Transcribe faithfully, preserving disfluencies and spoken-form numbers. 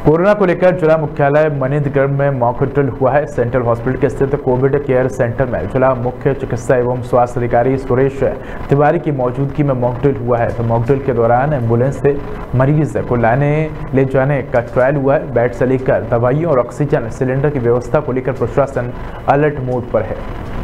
Corona को लेकर जिला मुख्यालय मनेंद्रगढ़ में मॉक ड्रिल हुआ है। सेंट्रल हॉस्पिटल के स्थित कोविड केयर सेंटर में जिला मुख्य चिकित्सा एवं स्वास्थ्य अधिकारी सुरेश तिवारी की मौजूदगी में मॉक ड्रिल हुआ है। तो मॉक ड्रिल के दौरान एम्बुलेंस से मरीज को लाने ले जाने का ट्रायल हुआ है। बेड से लेकर दवाइयों और ऑक्सीजन सिलेंडर की व्यवस्था को लेकर प्रशासन अलर्ट मोड पर है।